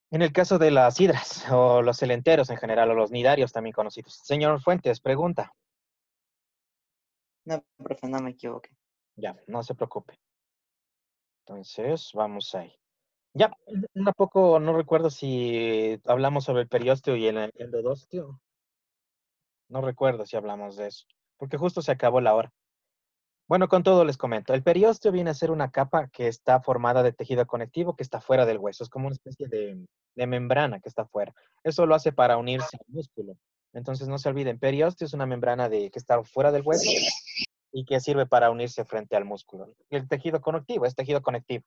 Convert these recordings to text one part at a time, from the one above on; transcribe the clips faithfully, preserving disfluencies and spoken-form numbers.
En el caso de las hidras o los celenteros en general o los nidarios también conocidos. Señor Fuentes, pregunta. No, profe, no me equivoqué. Ya, no se preocupe. Entonces, vamos ahí. Ya, un poco, no recuerdo si hablamos sobre el periósteo y el endodostio. No recuerdo si hablamos de eso, porque justo se acabó la hora. Bueno, con todo les comento. El periósteo viene a ser una capa que está formada de tejido conectivo que está fuera del hueso. Es como una especie de, de membrana que está fuera. Eso lo hace para unirse al músculo. Entonces no se olviden, periósteo es una membrana de, que está fuera del hueso y que sirve para unirse frente al músculo. Y el tejido conectivo es tejido conectivo.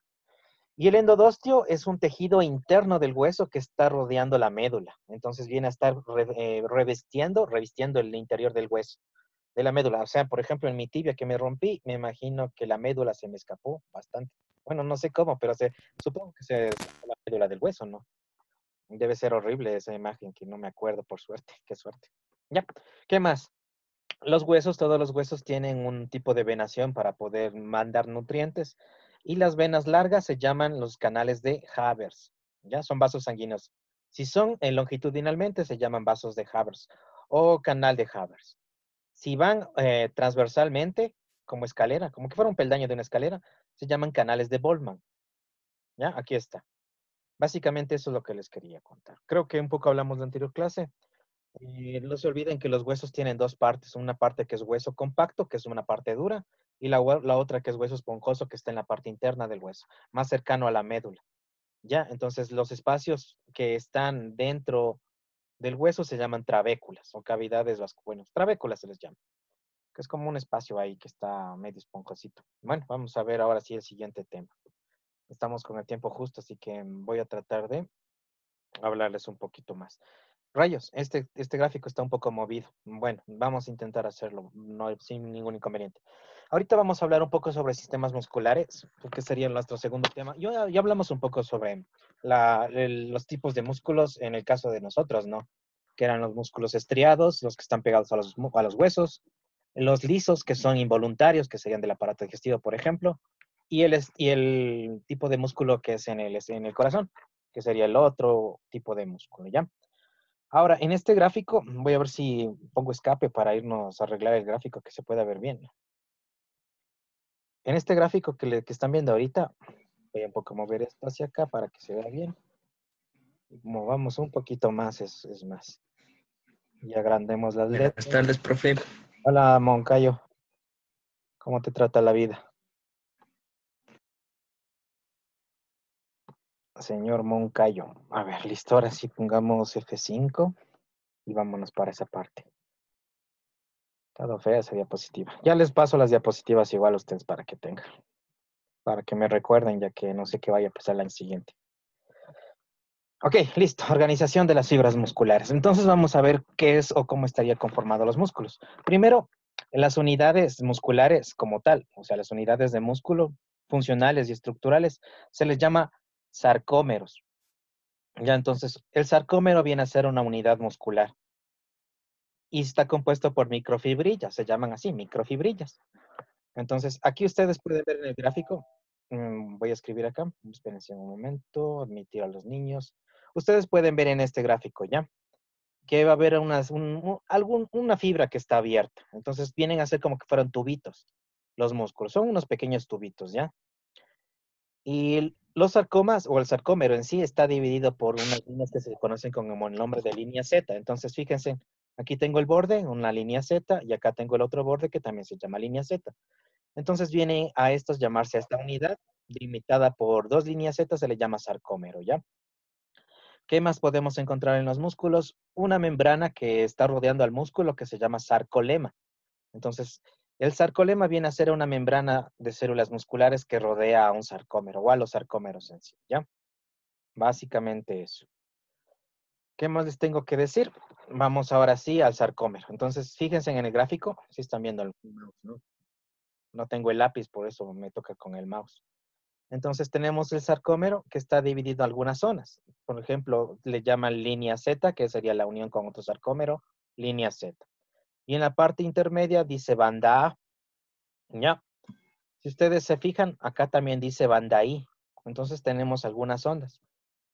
Y el endodostio es un tejido interno del hueso que está rodeando la médula. Entonces viene a estar re, eh, revestiendo, revistiendo el interior del hueso, de la médula. O sea, por ejemplo, en mi tibia que me rompí, me imagino que la médula se me escapó bastante. Bueno, no sé cómo, pero se, supongo que se escapó la médula del hueso, ¿no? Debe ser horrible esa imagen, que no me acuerdo, por suerte. Qué suerte. Ya, ¿qué más? Los huesos, todos los huesos tienen un tipo de venación para poder mandar nutrientes y las venas largas se llaman los canales de Havers, ¿ya? Son vasos sanguíneos. Si son eh, longitudinalmente se llaman vasos de Havers o canal de Havers. Si van eh, transversalmente, como escalera, como que fuera un peldaño de una escalera, se llaman canales de Boltzmann, ¿ya? Aquí está. Básicamente eso es lo que les quería contar. Creo que un poco hablamos de la anterior clase. Eh, no se olviden que los huesos tienen dos partes, una parte que es hueso compacto, que es una parte dura, y la, la otra que es hueso esponjoso, que está en la parte interna del hueso, más cercano a la médula. ¿Ya? Entonces, los espacios que están dentro del hueso se llaman trabéculas o cavidades vasculares. Bueno, trabéculas se les llama, que es como un espacio ahí que está medio esponjosito. Bueno, vamos a ver ahora sí el siguiente tema. Estamos con el tiempo justo, así que voy a tratar de hablarles un poquito más. Rayos, este, este gráfico está un poco movido. Bueno, vamos a intentar hacerlo no, sin ningún inconveniente. Ahorita vamos a hablar un poco sobre sistemas musculares, que sería nuestro segundo tema. Yo, ya hablamos un poco sobre la, el, los tipos de músculos en el caso de nosotros, ¿no? Que eran los músculos estriados, los que están pegados a los, a los huesos, los lisos, que son involuntarios, que serían del aparato digestivo, por ejemplo, y el, y el tipo de músculo que es en el, en el corazón, que sería el otro tipo de músculo, ¿ya? Ahora, en este gráfico, voy a ver si pongo escape para irnos a arreglar el gráfico que se pueda ver bien. En este gráfico que, le, que están viendo ahorita, voy a un poco mover esto hacia acá para que se vea bien. Movamos un poquito más, es, es más. Y agrandemos las Buenas letras. tardes, profe. Hola, Moncayo. ¿Cómo te trata la vida? Señor Moncayo. A ver, listo. Ahora sí pongamos F cinco y vámonos para esa parte. Todo fea esa diapositiva. Ya les paso las diapositivas igual a ustedes para que tengan. Para que me recuerden, ya que no sé qué vaya a pasar la siguiente. Ok, listo. Organización de las fibras musculares. Entonces vamos a ver qué es o cómo estaría conformado los músculos. Primero, las unidades musculares como tal, o sea, las unidades de músculo funcionales y estructurales, se les llama sarcómeros. Ya, entonces, el sarcómero viene a ser una unidad muscular y está compuesto por microfibrillas, se llaman así, microfibrillas. Entonces, aquí ustedes pueden ver en el gráfico, mmm, voy a escribir acá, espérense un momento, admitir a los niños. Ustedes pueden ver en este gráfico, ¿ya? Que va a haber unas, un, un, algún, una fibra que está abierta. Entonces, vienen a ser como que fueron tubitos, los músculos. Son unos pequeños tubitos, ¿ya? Y los sarcomas o el sarcómero en sí está dividido por unas líneas que se conocen como el nombre de línea Z. Entonces, fíjense, aquí tengo el borde, una línea Z, y acá tengo el otro borde que también se llama línea Z. Entonces viene a estos llamarse a esta unidad, delimitada por dos líneas Z, se le llama sarcómero, ¿ya? ¿Qué más podemos encontrar en los músculos? Una membrana que está rodeando al músculo que se llama sarcolema. Entonces, el sarcolema viene a ser una membrana de células musculares que rodea a un sarcómero o a los sarcómeros en sí, ¿ya? Básicamente eso. ¿Qué más les tengo que decir? Vamos ahora sí al sarcómero. Entonces, fíjense en el gráfico, si están viendo el mouse, ¿no? No tengo el lápiz, por eso me toca con el mouse. Entonces tenemos el sarcómero que está dividido en algunas zonas. Por ejemplo, le llaman línea Z, que sería la unión con otro sarcómero, línea Z. Y en la parte intermedia dice banda A. Ya. Si ustedes se fijan, acá también dice banda I. Entonces tenemos algunas ondas.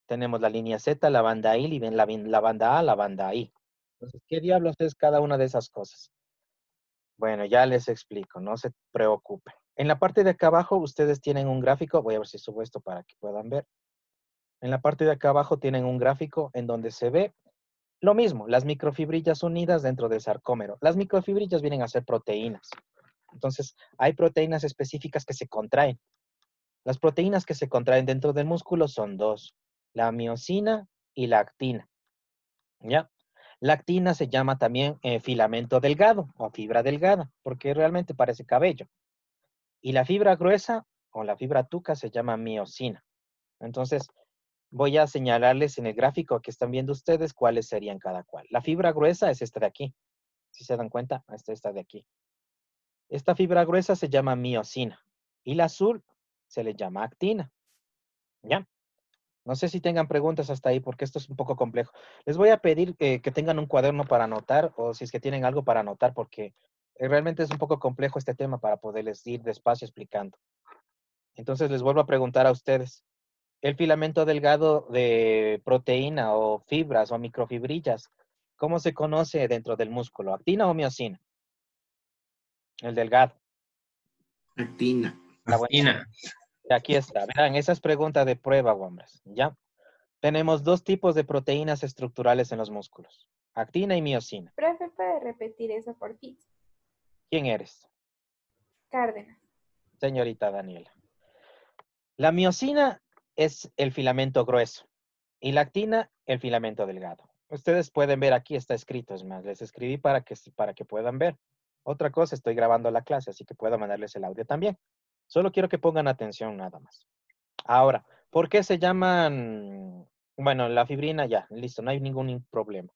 Tenemos la línea Z, la banda I, la, la banda A, la banda I. Entonces, ¿qué diablos es cada una de esas cosas? Bueno, ya les explico, no se preocupen. En la parte de acá abajo ustedes tienen un gráfico, voy a ver si subo esto para que puedan ver. En la parte de acá abajo tienen un gráfico en donde se ve lo mismo, las microfibrillas unidas dentro del sarcómero. Las microfibrillas vienen a ser proteínas. Entonces, hay proteínas específicas que se contraen. Las proteínas que se contraen dentro del músculo son dos, la miosina y la actina. ¿Ya? La actina se llama también eh, filamento delgado o fibra delgada, porque realmente parece cabello. Y la fibra gruesa o la fibra tuca se llama miosina. Entonces, voy a señalarles en el gráfico que están viendo ustedes cuáles serían cada cual. La fibra gruesa es esta de aquí. Si se dan cuenta, esta está de aquí. Esta fibra gruesa se llama miosina. Y la azul se le llama actina. ¿Ya? No sé si tengan preguntas hasta ahí porque esto es un poco complejo. Les voy a pedir eh, que tengan un cuaderno para anotar o si es que tienen algo para anotar porque eh, realmente es un poco complejo este tema para poderles ir despacio explicando. Entonces les vuelvo a preguntar a ustedes. El filamento delgado de proteína o fibras o microfibrillas, ¿cómo se conoce dentro del músculo? ¿Actina o miosina? El delgado. Actina. La buena. Actina. Aquí está. Verán, esa es pregunta de prueba, hombres. ¿Ya? Tenemos dos tipos de proteínas estructurales en los músculos. Actina y miosina. Profe, ¿puede repetir eso por fin? ¿Quién eres? Cárdenas. Señorita Daniela. La miosina es el filamento grueso y la actina el filamento delgado. Ustedes pueden ver aquí, está escrito, es más, les escribí para que, para que puedan ver. Otra cosa, estoy grabando la clase, así que puedo mandarles el audio también. Solo quiero que pongan atención nada más. Ahora, ¿por qué se llaman? Bueno, la fibrina ya, listo, no hay ningún problema.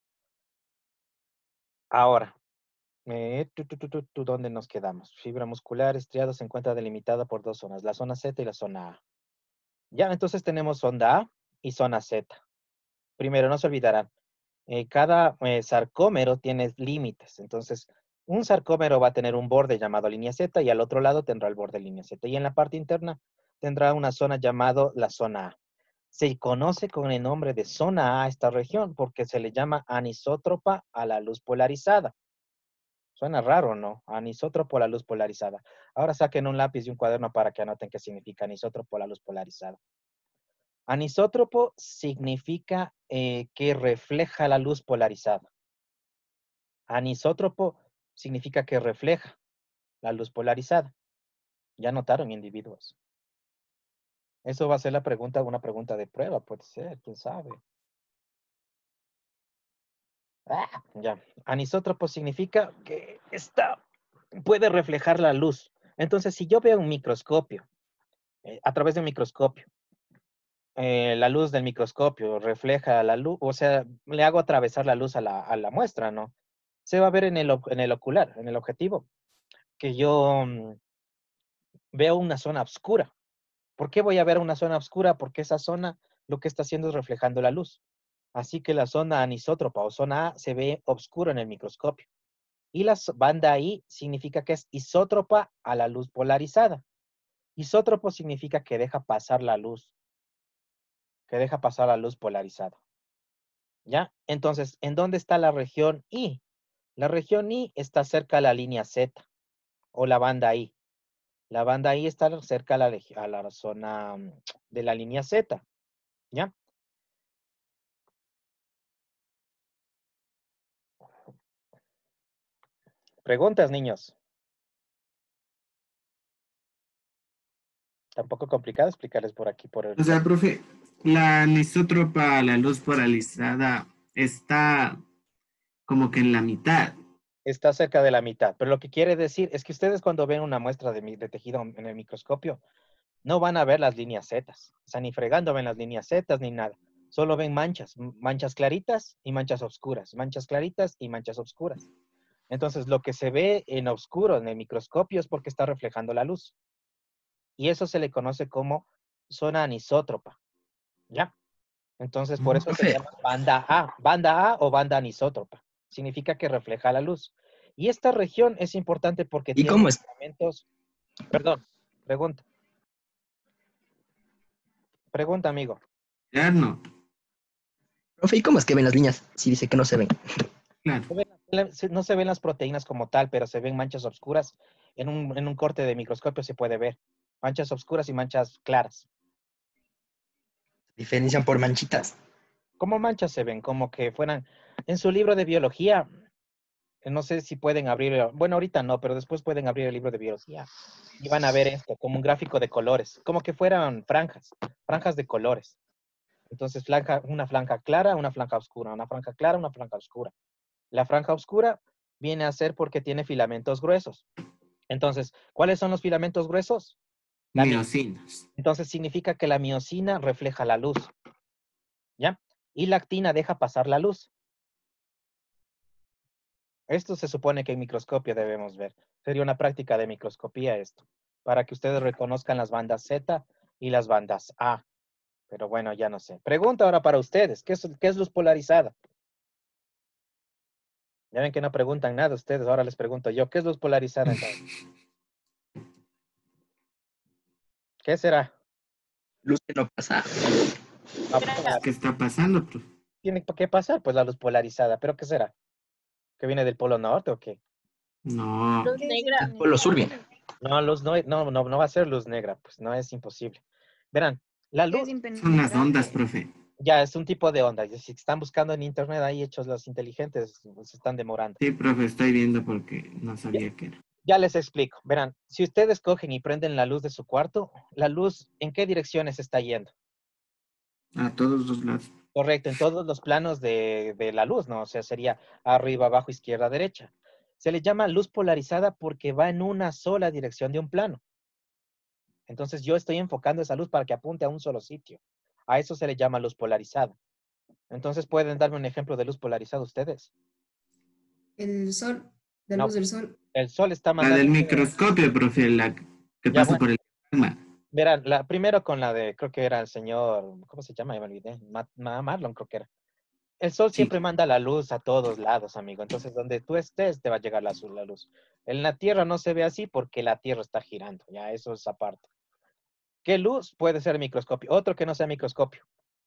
Ahora, eh, tu, tu, tu, tu, tu, ¿dónde nos quedamos? Fibra muscular estriada se encuentra delimitada por dos zonas, la zona Z y la zona A. Ya, entonces tenemos zona A y zona Z. Primero, no se olvidarán, eh, cada eh, sarcómero tiene límites. Entonces, un sarcómero va a tener un borde llamado línea Z y al otro lado tendrá el borde línea Z. Y en la parte interna tendrá una zona llamada la zona A. Se conoce con el nombre de zona A esta región porque se le llama anisótropa a la luz polarizada. Suena raro, ¿no? Anisótropo a la luz polarizada. Ahora saquen un lápiz y un cuaderno para que anoten qué significa anisótropo a la luz polarizada. Anisótropo significa eh, que refleja la luz polarizada. Anisótropo significa que refleja la luz polarizada. Ya notaron, individuos. Eso va a ser la pregunta, una pregunta de prueba, puede ser, quién sabe. Ah, ya. Anisótropo significa que está, puede reflejar la luz. Entonces, si yo veo un microscopio, eh, a través de un microscopio, eh, la luz del microscopio refleja la luz, o sea, le hago atravesar la luz a la, a la muestra, ¿no? Se va a ver en el, en el ocular, en el objetivo, que yo mm, veo una zona oscura. ¿Por qué voy a ver una zona oscura? Porque esa zona lo que está haciendo es reflejando la luz. Así que la zona anisótropa o zona A se ve oscura en el microscopio. Y la banda I significa que es isótropa a la luz polarizada. Isótropo significa que deja pasar la luz, que deja pasar la luz polarizada. ¿Ya? Entonces, ¿en dónde está la región I? La región I está cerca a la línea Z o la banda I. La banda I está cerca a la, a la zona de la línea Z. ¿Ya? Preguntas, niños. Tampoco complicado explicarles por aquí, por el... O sea, profe, la anisótropa, la luz polarizada, está como que en la mitad. Está cerca de la mitad, pero lo que quiere decir es que ustedes cuando ven una muestra de, de tejido en el microscopio, no van a ver las líneas Z. O sea, ni fregando ven las líneas Z ni nada. Solo ven manchas, manchas claritas y manchas oscuras, manchas claritas y manchas oscuras. Entonces, lo que se ve en oscuro en el microscopio es porque está reflejando la luz. Y eso se le conoce como zona anisótropa. ¿Ya? Entonces, por eso se Profe, llama banda A. Banda A o banda anisótropa. Significa que refleja la luz. Y esta región es importante porque ¿y tiene cómo es? filamentos... Perdón, pregunta. Pregunta, amigo. Interno. Profe, ¿y cómo es que ven las líneas? Si dice que no se ven. Claro. Se ven- la- se- No se ven las proteínas como tal, pero se ven manchas oscuras. En un, en un corte de microscopio se puede ver manchas oscuras y manchas claras. Diferencian por manchitas. ¿Cómo manchas se ven? Como que fueran, en su libro de biología, eh, no sé si pueden abrir, eh, bueno, ahorita no, pero después pueden abrir el libro de biología y van a ver esto como un gráfico de colores, como que fueran franjas, franjas de colores. Entonces, franja, una franja clara, una franja oscura, una franja clara, una franja oscura. La franja oscura viene a ser porque tiene filamentos gruesos. Entonces, ¿cuáles son los filamentos gruesos? La mi- Miocinas. Entonces, significa que la miocina refleja la luz, ¿ya? Y la actina deja pasar la luz. Esto se supone que en microscopio debemos ver. Sería una práctica de microscopía esto, para que ustedes reconozcan las bandas Z y las bandas A. Pero bueno, ya no sé. Pregunta ahora para ustedes, ¿qué es, qué es luz polarizada? Ya ven que no preguntan nada ustedes, ahora les pregunto yo, ¿qué es luz polarizada entonces? ¿Qué será? Luz que no pasa. Ah, pues, ah, ¿Qué está pasando, profe? tiene que pasar, pues la luz polarizada, pero ¿qué será? ¿Que viene del polo norte o qué? No. Luz negra. El pueblo sur viene. No, luz no, no, no, no va a ser luz negra, pues no es imposible. Verán, la luz Son las ondas, profe. ya es un tipo de onda. Y si están buscando en internet ahí hechos los inteligentes, se están demorando. Sí, profe, estoy viendo porque no Ya, sabía qué era. ya les explico. Verán, si ustedes cogen y prenden la luz de su cuarto, la luz, ¿en qué direcciones está yendo? A todos los lados. Correcto, en todos los planos de, de la luz, ¿no? O sea, sería arriba, abajo, izquierda, derecha. Se le llama luz polarizada porque va en una sola dirección de un plano. Entonces yo estoy enfocando esa luz para que apunte a un solo sitio. A eso se le llama luz polarizada. Entonces, ¿pueden darme un ejemplo de luz polarizada ustedes? El sol, la No, luz del sol. el sol está La del mandando... microscopio, profe, la que Ya, pasa bueno, por el magma. verán, la, primero con la de, creo que era el señor, ¿cómo se llama? Ya me olvidé. Ma- Ma- Marlon, creo que era. El sol Sí. siempre manda la luz a todos lados, amigo. Entonces, donde tú estés, te va a llegar la, la luz. En la Tierra no se ve así porque la Tierra está girando. Ya, eso es aparte. ¿Qué luz puede ser microscopio? Otro que no sea microscopio.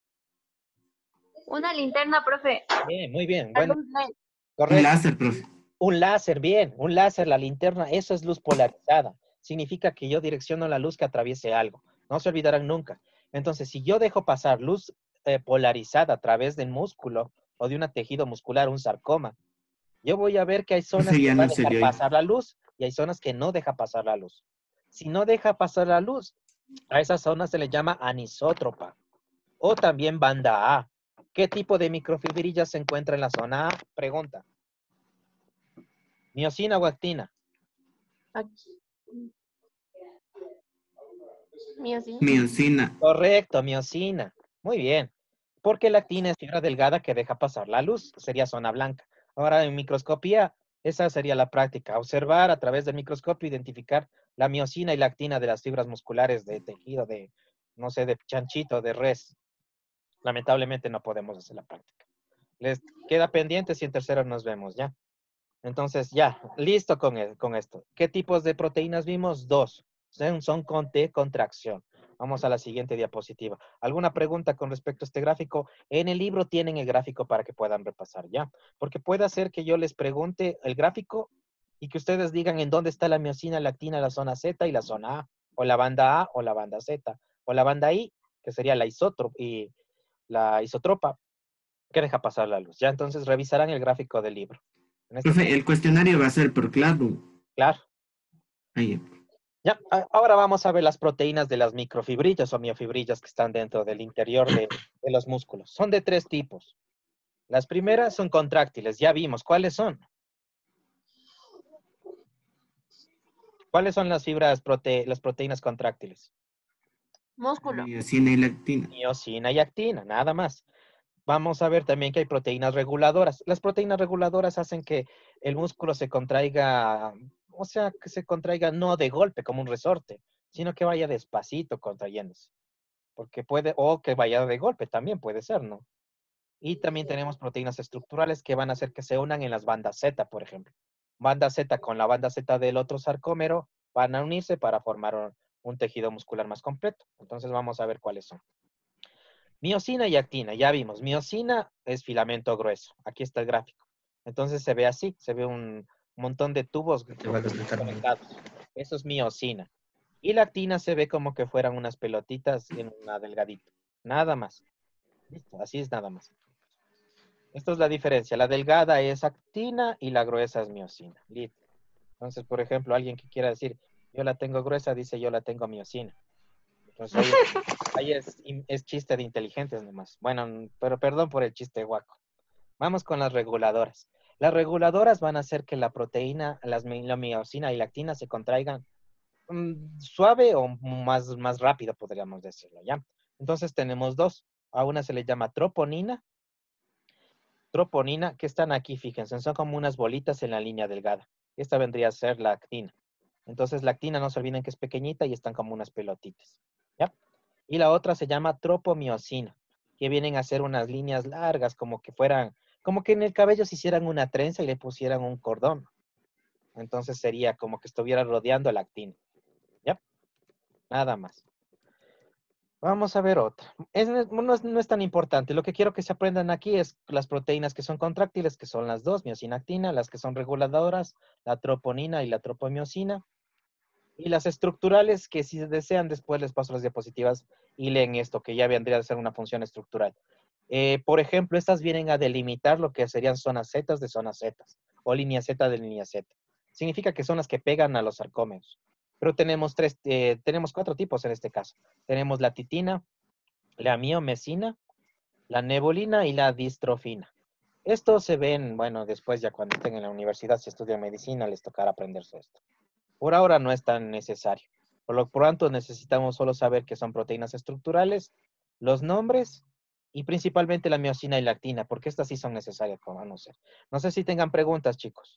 Una linterna, profe. Bien, muy bien. La Bueno, luz L E D. Un correcto. láser, profe. Un láser, bien. Un láser, la linterna, eso es luz polarizada. Significa que yo direcciono la luz que atraviese algo. No se olvidarán nunca. Entonces, si yo dejo pasar luz eh, polarizada a través del músculo o de un tejido muscular, un sarcoma, yo voy a ver que hay zonas Profe, que ya va no a dejar sería. pasar la luz y hay zonas que no deja pasar la luz. Si no deja pasar la luz, a esa zona se le llama anisótropa o también banda A. ¿Qué tipo de microfibrillas se encuentra en la zona A? Pregunta. ¿Miocina o actina? Aquí. Miocina. Miocina. Correcto, miocina. Muy bien. Porque la actina es fibra delgada que deja pasar la luz. Sería zona blanca. Ahora, en microscopía, esa sería la práctica. Observar a través del microscopio, identificar la miocina y la actina de las fibras musculares de tejido, de, no sé, de chanchito, de res. Lamentablemente no podemos hacer la práctica. Les queda pendiente si en tercero nos vemos, ¿ya? Entonces, ya, listo con, el- con esto. ¿Qué tipos de proteínas vimos? Dos. Son, son con T contracción. Vamos a la siguiente diapositiva. ¿Alguna pregunta con respecto a este gráfico? En el libro tienen el gráfico para que puedan repasar, ¿ya? Porque puede ser que yo les pregunte el gráfico y que ustedes digan en dónde está la miocina, la actina, la zona Z y la zona A, o la banda A o la banda Z, o la banda I, que sería la isótropa y la isotropa, que deja pasar la luz, ¿ya? Entonces revisarán el gráfico del libro. En este Profe, el cuestionario va a ser por claro. Claro. Ahí. Ya, a- ahora vamos a ver las proteínas de las microfibrillas o miofibrillas que están dentro del interior de, de los músculos. Son de tres tipos. Las primeras son contráctiles, ya vimos. ¿Cuáles son? ¿Cuáles son las fibras, prote las proteínas contráctiles? Músculo. Miocina y lactina. Miocina y actina, nada más. Vamos a ver también que hay proteínas reguladoras. Las proteínas reguladoras hacen que el músculo se contraiga, o sea, que se contraiga no de golpe como un resorte, sino que vaya despacito contrayéndose. Porque puede, o que vaya de golpe también puede ser, ¿no? Y también tenemos proteínas estructurales que van a hacer que se unan en las bandas Z, por ejemplo. Banda Z con la banda Z del otro sarcómero van a unirse para formar un, un tejido muscular más completo. Entonces vamos a ver cuáles son. Miosina y actina, ya vimos. Miosina es filamento grueso. Aquí está el gráfico. Entonces se ve así, se ve un montón de tubos Te va a desconectar. conectados. Eso es miosina. Y la actina se ve como que fueran unas pelotitas en una delgadita. Nada más. Listo, así es nada más. Esta es la diferencia. La delgada es actina y la gruesa es miosina. Listo. Entonces, por ejemplo, alguien que quiera decir, yo la tengo gruesa, dice, yo la tengo miosina. Entonces, ahí, ahí es, es chiste de inteligentes nomás. Bueno, pero perdón por el chiste guaco. Vamos con las reguladoras. Las reguladoras van a hacer que la proteína, las, la miosina y la actina se contraigan mm, suave o más, más rápido, podríamos decirlo, ¿ya? Entonces tenemos dos. A una se le llama troponina. Troponina, que están aquí, fíjense, son como unas bolitas en la línea delgada. Esta vendría a ser la actina. Entonces la actina, no se olviden que es pequeñita y están como unas pelotitas, ¿ya? Y la otra se llama tropomiosina, que vienen a ser unas líneas largas, como que fueran, como que en el cabello se hicieran una trenza y le pusieran un cordón. Entonces sería como que estuviera rodeando la actina, ¿ya? Nada más. Vamos a ver otra. Es, no, es, no es tan importante. Lo que quiero que se aprendan aquí es las proteínas que son contráctiles, que son las dos, miosina, actina, las que son reguladoras, la troponina y la tropomiosina. Y las estructurales, que si desean, después les paso las diapositivas y leen esto, que ya vendría a ser una función estructural. Eh, por ejemplo, estas vienen a delimitar lo que serían zonas Z de zonas Z, o línea Z de línea Z. Significa que son las que pegan a los sarcómeros. Pero tenemos, tres, eh, tenemos cuatro tipos en este caso. Tenemos la titina, la miomesina, la nebolina y la distrofina. Estos se ven, bueno, después ya cuando estén en la universidad, si estudian medicina, les tocará aprenderse esto. Por ahora no es tan necesario. Por lo pronto necesitamos solo saber que son proteínas estructurales, los nombres y principalmente la miosina y la actina, porque estas sí son necesarias para conocer. No sé si tengan preguntas, chicos.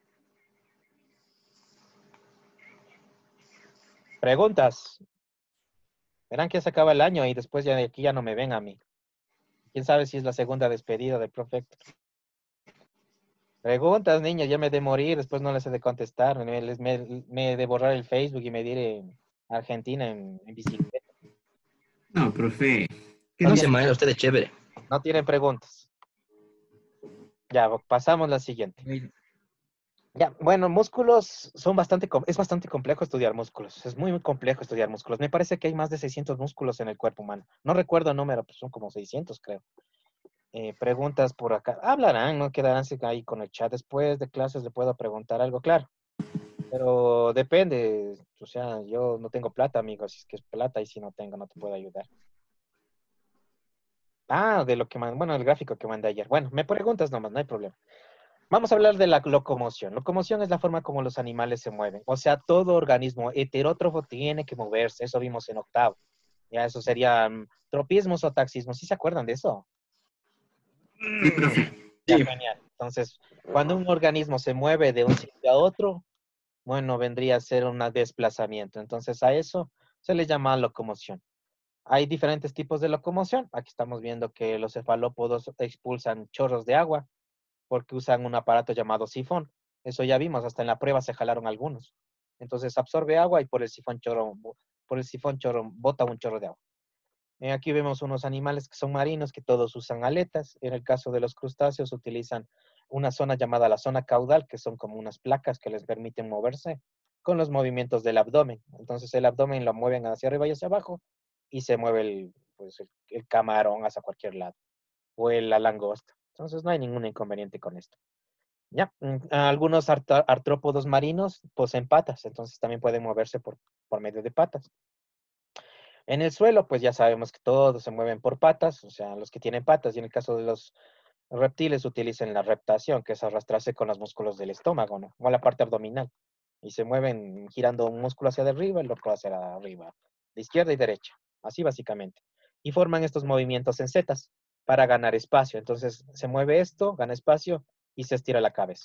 Preguntas. Verán que se acaba el año y después ya de aquí ya no me ven a mí. ¿Quién sabe si es la segunda despedida del profe Héctor? Preguntas, niños, ya me de morir, después no les he de contestar. Me, les, me, me he de borrar el Facebook y me diré a Argentina en, en bicicleta. No, profe. ¿Qué No nos- dice maestra, usted es chévere. No tienen preguntas. Ya, pasamos a la siguiente. Ya, bueno, músculos son bastante, com- es bastante complejo estudiar músculos. Es muy, muy complejo estudiar músculos. Me parece que hay más de seiscientos músculos en el cuerpo humano. No recuerdo el número, pues son como seiscientos, creo. Eh, preguntas por acá. Hablarán, ¿no? Quedarán ahí con el chat. Después de clases le puedo preguntar algo, claro. Pero depende. O sea, yo no tengo plata, amigos. Si es que es plata y si no tengo, no te puedo ayudar. Ah, de lo que mandé. Bueno, el gráfico que mandé ayer. Bueno, me preguntas nomás, no hay problema. Vamos a hablar de la locomoción. Locomoción es la forma como los animales se mueven. O sea, todo organismo heterótrofo tiene que moverse. Eso vimos en octavo. Ya, eso serían tropismos o taxismos. ¿Sí se acuerdan de eso? Sí, profe. Ya, Sí. genial. Entonces, cuando un organismo se mueve de un sitio a otro, bueno, vendría a ser un desplazamiento. Entonces, a eso se le llama locomoción. Hay diferentes tipos de locomoción. Aquí estamos viendo que los cefalópodos expulsan chorros de agua porque usan un aparato llamado sifón. Eso ya vimos, hasta en la prueba se jalaron algunos. Entonces absorbe agua y por el sifón chorro, por el sifón chorro, bota un chorro de agua. Eh, aquí vemos unos animales que son marinos, que todos usan aletas. En el caso de los crustáceos utilizan una zona llamada la zona caudal, que son como unas placas que les permiten moverse con los movimientos del abdomen. Entonces el abdomen lo mueven hacia arriba y hacia abajo y se mueve el, pues, el, el camarón hacia cualquier lado o el, la langosta. Entonces no hay ningún inconveniente con esto. Ya, mm, algunos art- artrópodos marinos poseen patas, entonces también pueden moverse por, por medio de patas. En el suelo, pues ya sabemos que todos se mueven por patas, o sea, los que tienen patas, y en el caso de los reptiles utilizan la reptación, que es arrastrarse con los músculos del estómago, ¿no? O la parte abdominal. Y se mueven girando un músculo hacia arriba, el otro hacia arriba, de izquierda y derecha, así básicamente. Y forman estos movimientos en setas para ganar espacio. Entonces se mueve esto, gana espacio y se estira la cabeza.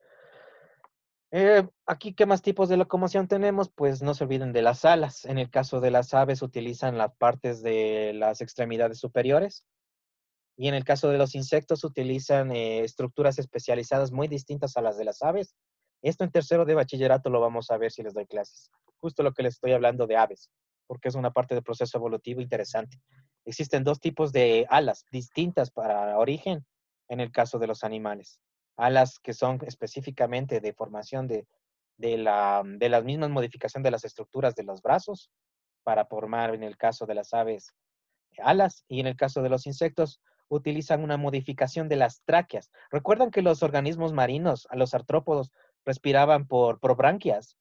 Eh, aquí, ¿qué más tipos de locomoción tenemos? Pues no se olviden de las alas. En el caso de las aves utilizan las partes de las extremidades superiores. Y en el caso de los insectos utilizan eh, estructuras especializadas muy distintas a las de las aves. Esto en tercero de bachillerato lo vamos a ver si les doy clases. Justo lo que les estoy hablando de aves, porque es una parte del proceso evolutivo interesante. Existen dos tipos de alas distintas para origen en el caso de los animales. Alas que son específicamente de formación de, de, la, de las mismas modificación de las estructuras de los brazos para formar, en el caso de las aves, alas, y en el caso de los insectos utilizan una modificación de las tráqueas. ¿Recuerdan que los organismos marinos, a los artrópodos, respiraban por, por branquias?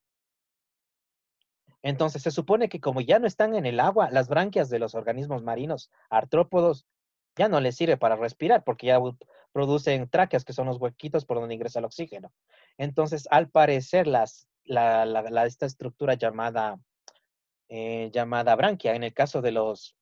Entonces, se supone que como ya no están en el agua, las branquias de los organismos marinos artrópodos ya no les sirve para respirar porque ya producen tráqueas, que son los huequitos por donde ingresa el oxígeno. Entonces, al parecer, las, la, la, la, esta estructura llamada, eh, llamada branquia, en el caso de los,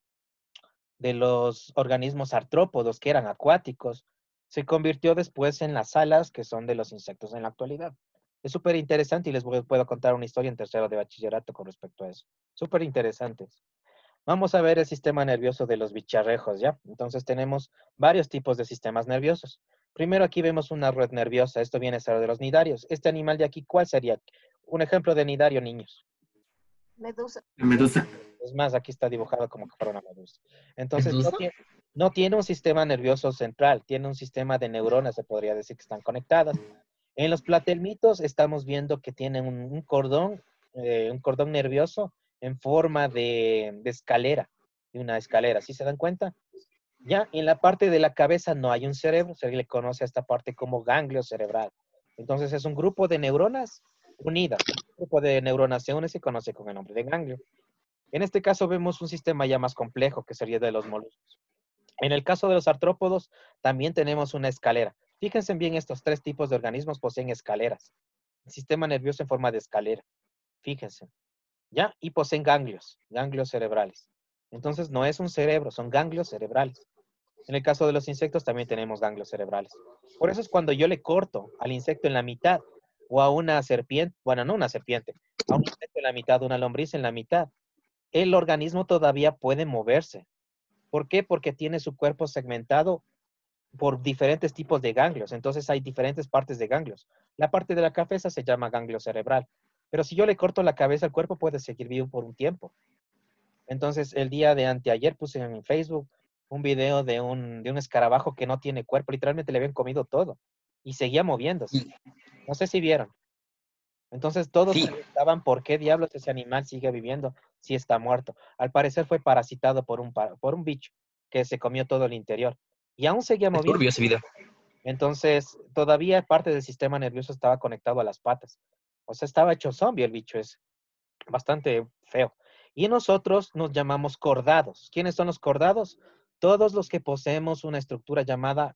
de los organismos artrópodos que eran acuáticos, se convirtió después en las alas que son de los insectos en la actualidad. Es súper interesante y les voy, puedo contar una historia en tercero de bachillerato con respecto a eso. Súper interesantes. Vamos a ver el sistema nervioso de los bicharrejos, ¿ya? Entonces tenemos varios tipos de sistemas nerviosos. Primero aquí vemos una red nerviosa. Esto viene a ser de los nidarios. Este animal de aquí, ¿cuál sería? Un ejemplo de nidario, niños. Medusa. La medusa. Es más, aquí está dibujado como que fuera una medusa. Entonces, ¿Medusa? no tiene, no tiene un sistema nervioso central. Tiene un sistema de neuronas, se podría decir, que están conectadas. En los platelmitos estamos viendo que tienen un, un cordón, eh, un cordón nervioso en forma de, de escalera, de una escalera. ¿Sí se dan cuenta? Ya, en la parte de la cabeza no hay un cerebro, se le conoce a esta parte como ganglio cerebral. Entonces es un grupo de neuronas unidas. Un grupo de neuronas se une y se conoce con el nombre de ganglio. En este caso vemos un sistema ya más complejo que sería de los moluscos. En el caso de los artrópodos también tenemos una escalera. Fíjense bien, estos tres tipos de organismos poseen escaleras. El sistema nervioso en forma de escalera. Fíjense. ¿Ya? Y poseen ganglios, ganglios cerebrales. Entonces no es un cerebro, son ganglios cerebrales. En el caso de los insectos también tenemos ganglios cerebrales. Por eso es cuando yo le corto al insecto en la mitad o a una serpiente, bueno, no una serpiente, a un insecto en la mitad, una lombriz en la mitad, el organismo todavía puede moverse. ¿Por qué? Porque tiene su cuerpo segmentado por diferentes tipos de ganglios. Entonces hay diferentes partes de ganglios. La parte de la cabeza se llama ganglio cerebral. Pero si yo le corto la cabeza, el cuerpo puede seguir vivo por un tiempo. Entonces, el día de anteayer puse en mi Facebook un video de un, de un escarabajo que no tiene cuerpo. Literalmente le habían comido todo. Y seguía moviéndose. Sí. No sé si vieron. Entonces, todos Sí. preguntaban por qué diablos ese animal sigue viviendo si está muerto. Al parecer fue parasitado por un, pa- por un bicho que se comió todo el interior. Y aún seguía Es moviendo. turbio ese video. Entonces, todavía parte del sistema nervioso estaba conectado a las patas. O sea, estaba hecho zombie el bicho ese. Bastante feo. Y nosotros nos llamamos cordados. ¿Quiénes son los cordados? Todos los que poseemos una estructura llamada,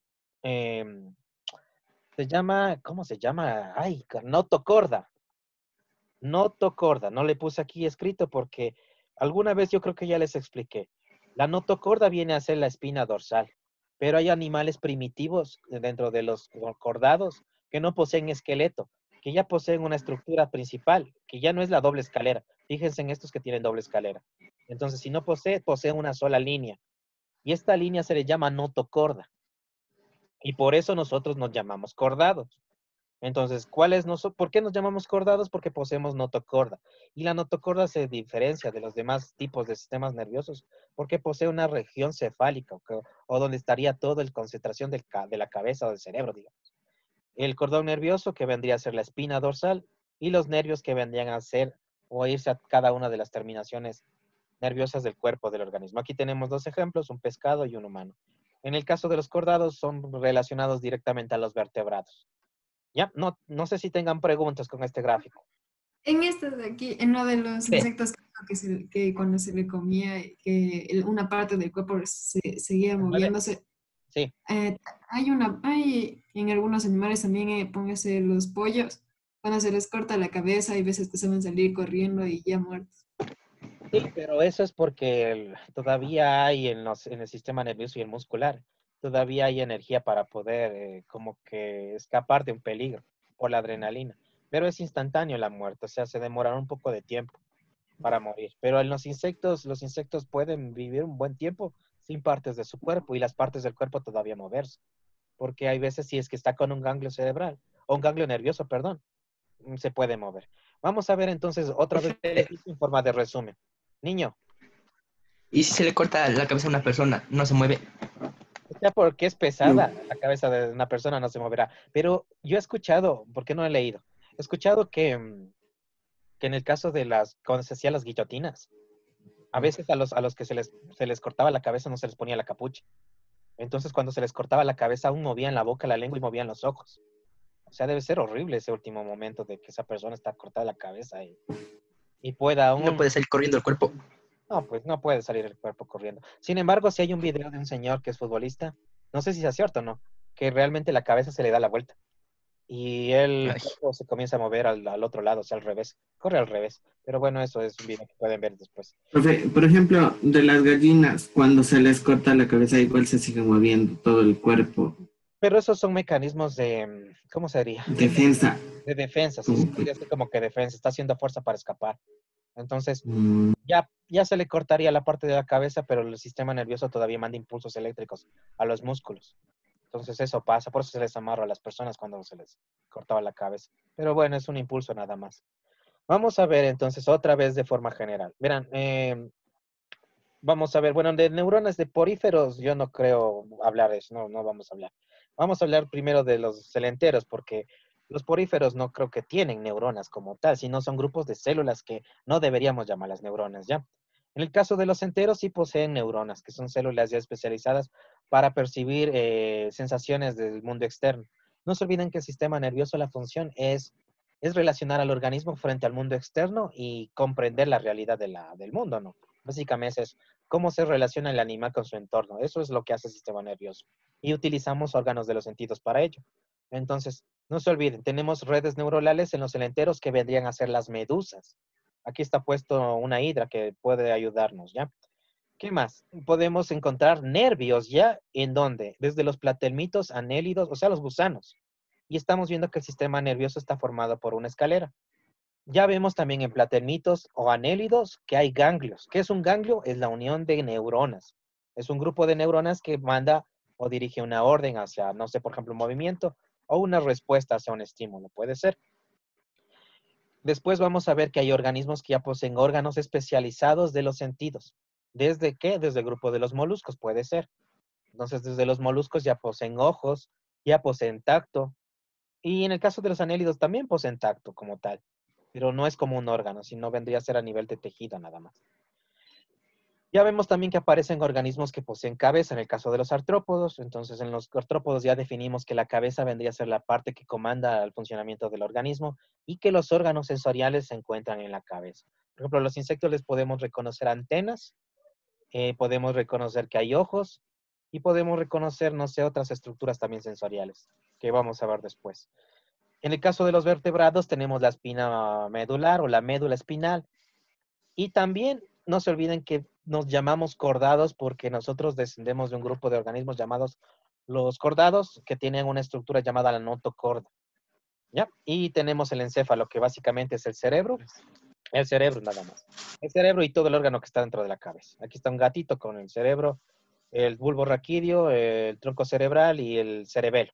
em, se llama, ¿cómo se llama? Ay, notocorda. Notocorda. No le puse aquí escrito porque alguna vez yo creo que ya les expliqué. La notocorda viene a ser la espina dorsal, pero hay animales primitivos dentro de los cordados que no poseen esqueleto, que ya poseen una estructura principal, que ya no es la doble escalera. Fíjense en estos que tienen doble escalera. Entonces, si no posee, posee una sola línea. Y esta línea se le llama notocorda. Y por eso nosotros nos llamamos cordados. Entonces, ¿cuál es noso- ¿por qué nos llamamos cordados? Porque poseemos notocorda. Y la notocorda se diferencia de los demás tipos de sistemas nerviosos porque posee una región cefálica o, que- o donde estaría toda la concentración del ca- de la cabeza o del cerebro, digamos. El cordón nervioso que vendría a ser la espina dorsal y los nervios que vendrían a ser o a irse a cada una de las terminaciones nerviosas del cuerpo del organismo. Aquí tenemos dos ejemplos, un pescado y un humano. En el caso de los cordados son relacionados directamente a los vertebrados. Ya, no, no sé si tengan preguntas con este gráfico. En este de aquí, en uno de los Sí. insectos que, se- que cuando se le comía, que el- una parte del cuerpo se, seguía Vale. moviéndose, Sí, eh, hay una, hay en algunos animales también, eh, póngase los pollos, cuando se les corta la cabeza, hay veces que saben salir corriendo y ya muertos. sí, pero eso es porque el- todavía hay en, los, en el sistema nervioso y el muscular, todavía hay energía para poder eh, como que escapar de un peligro por la adrenalina. Pero es instantáneo la muerte, o sea, se demorará un poco de tiempo para morir. Pero en los insectos, los insectos pueden vivir un buen tiempo sin partes de su cuerpo y las partes del cuerpo todavía moverse. Porque hay veces si es que está con un ganglio cerebral, o un ganglio nervioso, perdón, mm, se puede mover. Vamos a ver entonces otra vez Profe, en forma de resumen. Niño, Y si se le corta la cabeza a una persona, no se mueve. O sea, porque es pesada, la cabeza de una persona no se moverá. Pero yo he escuchado, porque no he leído, he escuchado que, mm, que en el caso de las, cuando se hacían las guillotinas, a veces a los, a los que se les, se les cortaba la cabeza no se les ponía la capucha. Entonces, cuando se les cortaba la cabeza, aún movían la boca, la lengua y movían los ojos. O sea, debe ser horrible ese último momento de que esa persona está cortada la cabeza y, y pueda No aún... puede salir corriendo el cuerpo. No, pues no puede salir el cuerpo corriendo. Sin embargo, si hay un video de un señor que es futbolista, no sé si sea cierto o no, que realmente la cabeza se le da la vuelta y el Ay, cuerpo se comienza a mover al, al otro lado, o sea, al revés. Corre al revés. Pero bueno, eso es un video que pueden ver después. Profe, por ejemplo, de las gallinas, cuando se les corta la cabeza, igual se sigue moviendo todo el cuerpo. Pero esos son mecanismos de, ¿cómo se diría? Defensa. De defensa, sí, Como se que, podría decir como que defensa, está haciendo fuerza para escapar. Entonces, mm, ya, ya se le cortaría la parte de la cabeza, pero el sistema nervioso todavía manda impulsos eléctricos a los músculos. Entonces eso pasa, por eso se les amarra a las personas cuando se les cortaba la cabeza. Pero bueno, es un impulso nada más. Vamos a ver entonces otra vez de forma general. Verán, eh, vamos a ver, bueno, de neuronas de poríferos yo no creo hablar de eso, no, no vamos a hablar. Vamos a hablar primero de los celenteros, porque los poríferos no creo que tienen neuronas como tal, sino son grupos de células que no deberíamos llamarlas neuronas, ¿ya? En el caso de los enteros sí poseen neuronas, que son células ya especializadas para percibir eh, sensaciones del mundo externo. No se olviden que el sistema nervioso, la función es, es relacionar al organismo frente al mundo externo y comprender la realidad de la, del mundo, ¿no? Básicamente es cómo se relaciona el animal con su entorno. Eso es lo que hace el sistema nervioso. Y utilizamos órganos de los sentidos para ello. Entonces, no se olviden, tenemos redes neuronales en los celenteros que vendrían a ser las medusas. Aquí está puesto una hidra que puede ayudarnos, ¿ya? ¿Qué más? Podemos encontrar nervios, ¿ya? ¿En dónde? Desde los platelmitos, anélidos, o sea, los gusanos. Y estamos viendo que el sistema nervioso está formado por una escalera. Ya vemos también en platelmitos o anélidos que hay ganglios. ¿Qué es un ganglio? Es la unión de neuronas. Es un grupo de neuronas que manda o dirige una orden hacia, no sé, por ejemplo, un movimiento o una respuesta hacia un estímulo. Puede ser. Después vamos a ver que hay organismos que ya poseen órganos especializados de los sentidos. ¿Desde qué? Desde el grupo de los moluscos, puede ser. Entonces, desde los moluscos ya poseen ojos, ya poseen tacto. Y en el caso de los anélidos también poseen tacto como tal. Pero no es como un órgano, sino vendría a ser a nivel de tejido nada más. Ya vemos también que aparecen organismos que poseen cabeza, en el caso de los artrópodos. Entonces, en los artrópodos ya definimos que la cabeza vendría a ser la parte que comanda el funcionamiento del organismo y que los órganos sensoriales se encuentran en la cabeza. Por ejemplo, a los insectos les podemos reconocer antenas, eh, podemos reconocer que hay ojos y podemos reconocer, no sé, otras estructuras también sensoriales que vamos a ver después. En el caso de los vertebrados tenemos la espina medular o la médula espinal. Y también no se olviden que nos llamamos cordados porque nosotros descendemos de un grupo de organismos llamados los cordados que tienen una estructura llamada la notocorda. ¿Ya? Y tenemos el encéfalo que básicamente es el cerebro. El cerebro nada más. El cerebro y todo el órgano que está dentro de la cabeza. Aquí está un gatito con el cerebro, el bulbo raquídeo, el tronco cerebral y el cerebelo.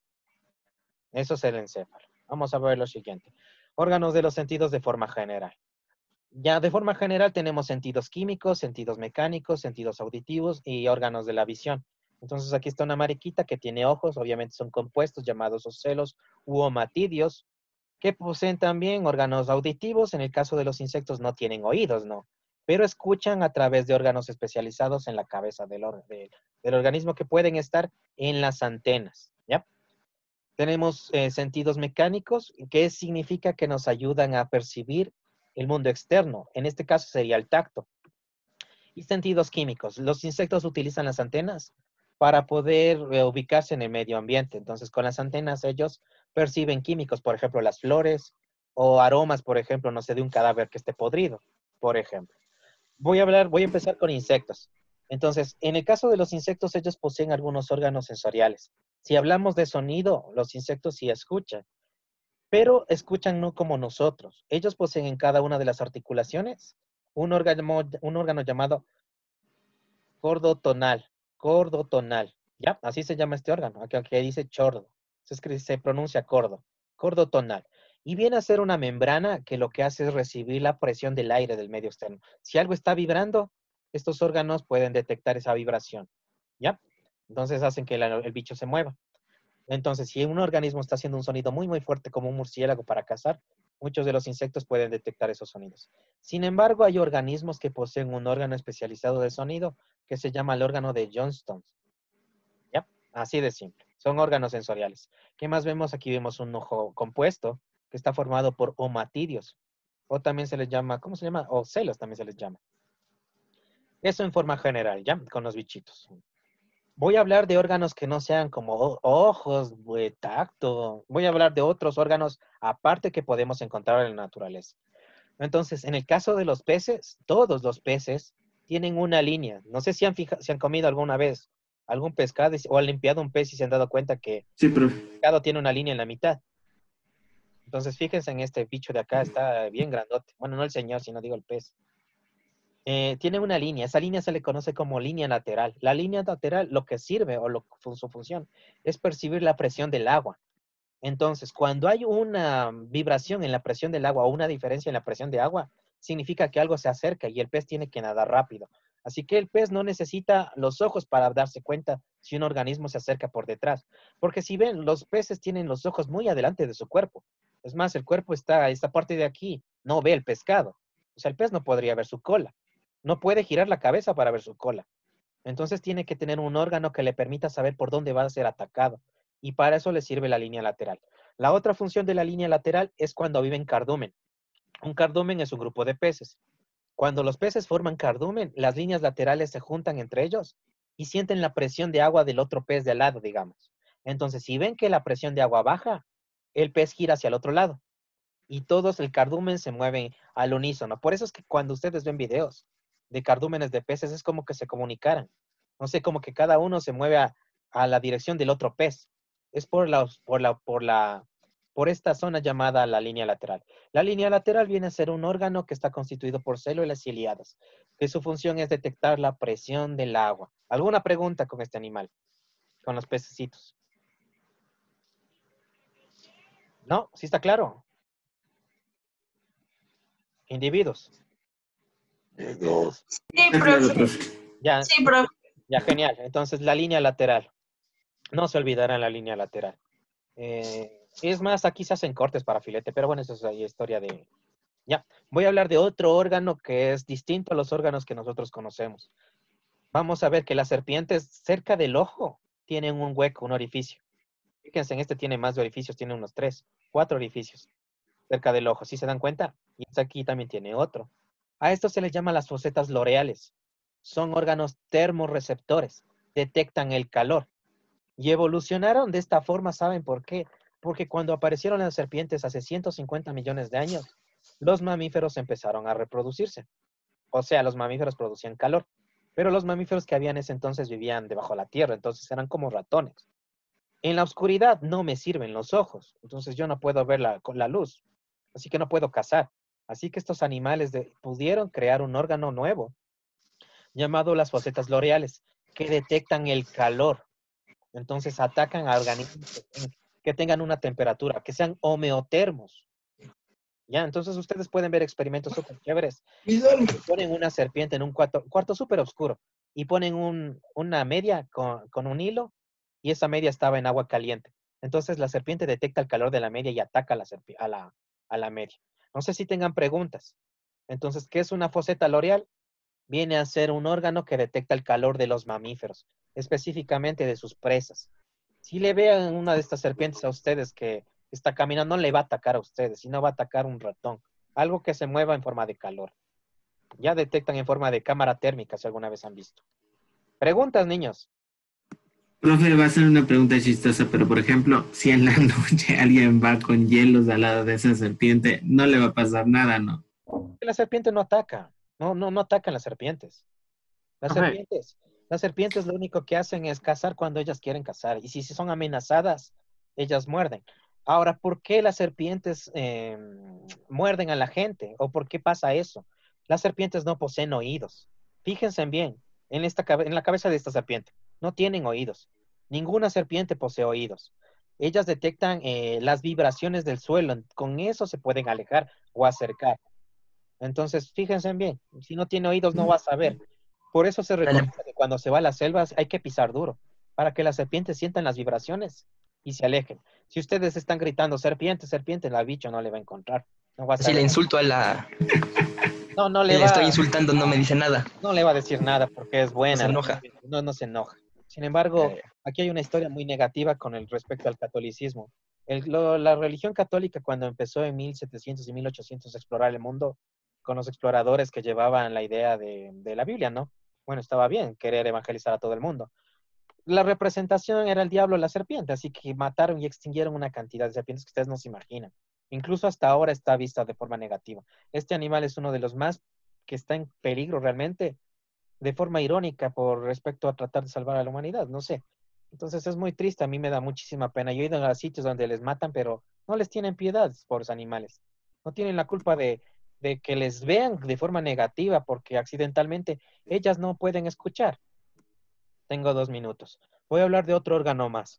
Eso es el encéfalo. Vamos a ver lo siguiente. Órganos de los sentidos de forma general. Ya de forma general tenemos sentidos químicos, sentidos mecánicos, sentidos auditivos y órganos de la visión. Entonces aquí está una mariquita que tiene ojos, obviamente son compuestos llamados ocelos u omatidios, que poseen también órganos auditivos. En el caso de los insectos no tienen oídos, ¿no? Pero escuchan a través de órganos especializados en la cabeza del, or de, del organismo que pueden estar en las antenas, ¿ya? Tenemos eh, sentidos mecánicos, que significa que nos ayudan a percibir el mundo externo. En este caso sería el tacto. Y sentidos químicos. Los insectos utilizan las antenas para poder eh, ubicarse en el medio ambiente. Entonces, con las antenas ellos perciben químicos, por ejemplo, las flores o aromas, por ejemplo, no sé, de un cadáver que esté podrido, por ejemplo. Voy a hablar, voy a empezar con insectos. Entonces, en el caso de los insectos, ellos poseen algunos órganos sensoriales. Si hablamos de sonido, los insectos sí escuchan, pero escuchan no como nosotros. Ellos poseen en cada una de las articulaciones un órgano, un órgano llamado cordotonal, cordotonal, ¿ya? Así se llama este órgano, aquí, aquí dice chordo, se, escribe, se pronuncia cordo, cordotonal. Y viene a ser una membrana que lo que hace es recibir la presión del aire del medio externo. Si algo está vibrando, estos órganos pueden detectar esa vibración, ¿ya? Entonces hacen que la- el bicho se mueva. Entonces, si un organismo está haciendo un sonido muy, muy fuerte como un murciélago para cazar, muchos de los insectos pueden detectar esos sonidos. Sin embargo, hay organismos que poseen un órgano especializado de sonido que se llama el órgano de Johnston. ¿Ya? Así de simple. Son órganos sensoriales. ¿Qué más vemos? Aquí vemos un ojo compuesto que está formado por omatidios. O también se les llama, ¿cómo se llama? O celos también se les llama. Eso en forma general, ¿ya? Con los bichitos. Voy a hablar de órganos que no sean como o- ojos, bue- tacto. Voy a hablar de otros órganos aparte que podemos encontrar en la naturaleza. Entonces, en el caso de los peces, todos los peces tienen una línea. No sé si han, fija- si han comido alguna vez algún pescado y- o han limpiado un pez y se han dado cuenta que Sí, el profe. pescado tiene una línea en la mitad. Entonces, fíjense en este bicho de acá, está bien grandote. Bueno, no el señor, sino digo el pez. Eh, tiene una línea, esa línea se le conoce como línea lateral. La línea lateral lo que sirve o lo, fu- su función es percibir la presión del agua. Entonces, cuando hay una vibración en la presión del agua o una diferencia en la presión de agua, significa que algo se acerca y el pez tiene que nadar rápido. Así que el pez no necesita los ojos para darse cuenta si un organismo se acerca por detrás. Porque si ven, los peces tienen los ojos muy adelante de su cuerpo. Es más, el cuerpo está, esta parte de aquí, no ve el pescado. O sea, el pez no podría ver su cola. No puede girar la cabeza para ver su cola. Entonces tiene que tener un órgano que le permita saber por dónde va a ser atacado. Y para eso le sirve la línea lateral. La otra función de la línea lateral es cuando vive en cardumen. Un cardumen es un grupo de peces. Cuando los peces forman cardumen, las líneas laterales se juntan entre ellos y sienten la presión de agua del otro pez de al lado, digamos. Entonces, si ven que la presión de agua baja, el pez gira hacia el otro lado y todos el cardumen se mueven al unísono. Por eso es que cuando ustedes ven videos de cardúmenes de peces, es como que se comunicaran. No sé, como que cada uno se mueve a, a la dirección del otro pez. Es por la, por la, por la, por esta zona llamada la línea lateral. La línea lateral viene a ser un órgano que está constituido por células ciliadas, que su función es detectar la presión del agua. ¿Alguna pregunta con este animal? Con los pececitos. ¿No? ¿Sí está claro? Individuos. Sí, Está claro, profe. profe. Ya, Sí, profe. ya, genial. Entonces, la línea lateral. No se olvidarán la línea lateral. Eh, es más, aquí se hacen cortes para filete, pero bueno, eso es ahí historia de... Ya, voy a hablar de otro órgano que es distinto a los órganos que nosotros conocemos. Vamos a ver que las serpientes cerca del ojo tienen un hueco, un orificio. Fíjense, en este tiene más de orificios, tiene unos tres, cuatro orificios cerca del ojo. ¿Sí se dan cuenta? Y este aquí también tiene otro. A esto se les llama las fosetas loreales. Son órganos termorreceptores. Detectan el calor. Y evolucionaron de esta forma, ¿saben por qué? Porque cuando aparecieron las serpientes hace ciento cincuenta millones de años, los mamíferos empezaron a reproducirse. O sea, los mamíferos producían calor. Pero los mamíferos que habían en ese entonces vivían debajo de la tierra, entonces eran como ratones. En la oscuridad no me sirven los ojos, entonces yo no puedo ver la, con la luz, así que no puedo cazar. Así que estos animales de- pudieron crear un órgano nuevo llamado las fosetas loreales, que detectan el calor. Entonces atacan a organismos que, ten- que tengan una temperatura, que sean homeotermos. Ya, entonces ustedes pueden ver experimentos súper chéveres. Ponen una serpiente en un cuarto, cuarto súper oscuro y ponen un- una media con, con un hilo y esa media estaba en agua caliente. Entonces la serpiente detecta el calor de la media y ataca a la, serpi- a la, a la media. No sé si tengan preguntas. Entonces, ¿qué es una foseta loreal? Viene a ser un órgano que detecta el calor de los mamíferos, específicamente de sus presas. Si le vean una de estas serpientes a ustedes que está caminando, no le va a atacar a ustedes, sino va a atacar un ratón, algo que se mueva en forma de calor. Ya detectan en forma de cámara térmica, si alguna vez han visto. Preguntas, niños. Profe, va a ser una pregunta chistosa, pero por ejemplo, si en la noche alguien va con hielos al lado de esa serpiente, no le va a pasar nada, ¿no? La serpiente no ataca. No, no, no atacan las serpientes. Las Ajá. serpientes, las serpientes lo único que hacen es cazar cuando ellas quieren cazar. Y si son amenazadas, ellas muerden. Ahora, ¿por qué las serpientes eh, muerden a la gente? ¿O por qué pasa eso? Las serpientes no poseen oídos. Fíjense bien, en, esta, cabe- en la cabeza de esta serpiente. No tienen oídos. Ninguna serpiente posee oídos. Ellas detectan eh, las vibraciones del suelo. Con eso se pueden alejar o acercar. Entonces, fíjense bien. Si no tiene oídos, no va a saber. Por eso se Dale. recomienda que cuando se va a las selvas hay que pisar duro, para que las serpientes sientan las vibraciones y se alejen. Si ustedes están gritando serpiente, serpiente, la bicho no le va a encontrar. No va a Si le saber. insulto a la... No, no le Le va, estoy insultando, no me dice nada. no le va a decir nada porque es buena. se enoja. No, no se enoja. Sin embargo, Ya, ya. aquí hay una historia muy negativa con el respecto al catolicismo. El- lo- la religión católica, cuando empezó en mil setecientos y mil ochocientos a explorar el mundo, con los exploradores que llevaban la idea de, de la Biblia, ¿no? Bueno, estaba bien querer evangelizar a todo el mundo. La representación era el diablo, la serpiente, así que mataron y extinguieron una cantidad de serpientes que ustedes no se imaginan. Incluso hasta ahora está vista de forma negativa. Este animal es uno de los más que está en peligro realmente, de forma irónica, por respecto a tratar de salvar a la humanidad, no sé. Entonces es muy triste, a mí me da muchísima pena. Yo he ido a sitios donde les matan, pero no les tienen piedad por los animales. No tienen la culpa de, de que les vean de forma negativa, porque accidentalmente ellas no pueden escuchar. Tengo dos minutos. Voy a hablar de otro órgano más.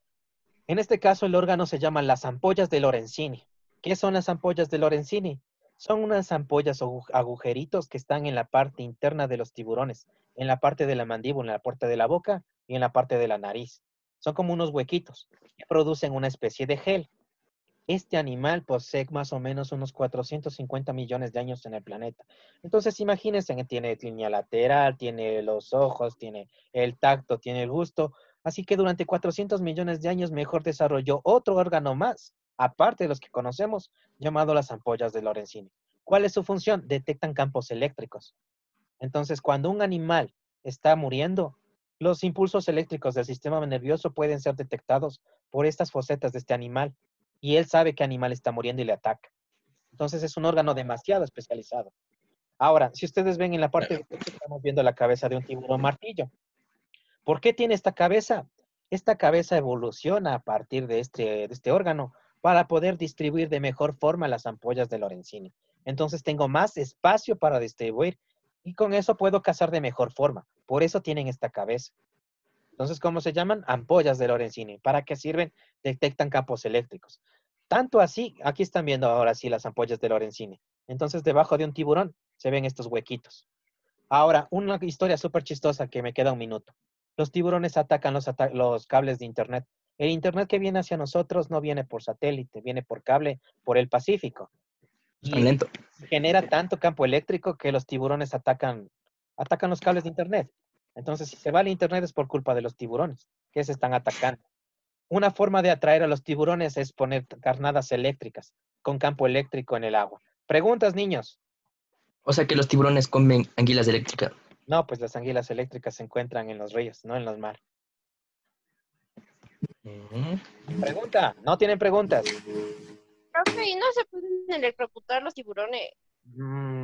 En este caso, el órgano se llama las ampollas de Lorenzini. ¿Qué son las ampollas de Lorenzini? Son unas ampollas o agu- agujeritos que están en la parte interna de los tiburones, en la parte de la mandíbula, en la parte de la boca y en la parte de la nariz. Son como unos huequitos que producen una especie de gel. Este animal posee más o menos unos cuatrocientos cincuenta millones de años en el planeta. Entonces, imagínense que tiene línea lateral, tiene los ojos, tiene el tacto, tiene el gusto. Así que durante cuatrocientos millones de años mejor desarrolló otro órgano más, aparte de los que conocemos, llamado las ampollas de Lorenzini. ¿Cuál es su función? Detectan campos eléctricos. Entonces, cuando un animal está muriendo, los impulsos eléctricos del sistema nervioso pueden ser detectados por estas fosetas de este animal y él sabe qué animal está muriendo y le ataca. Entonces, es un órgano demasiado especializado. Ahora, si ustedes ven en la parte de derecha, estamos viendo la cabeza de un tiburón martillo. ¿Por qué tiene esta cabeza? Esta cabeza evoluciona a partir de este, de este órgano para poder distribuir de mejor forma las ampollas de Lorenzini. Entonces tengo más espacio para distribuir y con eso puedo cazar de mejor forma. Por eso tienen esta cabeza. Entonces, ¿cómo se llaman? Ampollas de Lorenzini. ¿Para qué sirven? Detectan campos eléctricos. Tanto así, aquí están viendo ahora sí las ampollas de Lorenzini. Entonces, debajo de un tiburón se ven estos huequitos. Ahora, una historia súper chistosa que me queda un minuto. Los tiburones atacan los, ata los cables de Internet. El Internet que viene hacia nosotros no viene por satélite, viene por cable, por el Pacífico. Tan Y lento. genera tanto campo eléctrico que los tiburones atacan, atacan los cables de Internet. Entonces, si se va el Internet es por culpa de los tiburones, que se están atacando. Una forma de atraer a los tiburones es poner carnadas eléctricas con campo eléctrico en el agua. ¿Preguntas, niños? O sea que los tiburones comen anguilas eléctricas. No, pues las anguilas eléctricas se encuentran en los ríos, no en los mares. Mm. Pregunta, no tienen preguntas. Profe, ¿y no se pueden electrocutar los tiburones? Mm,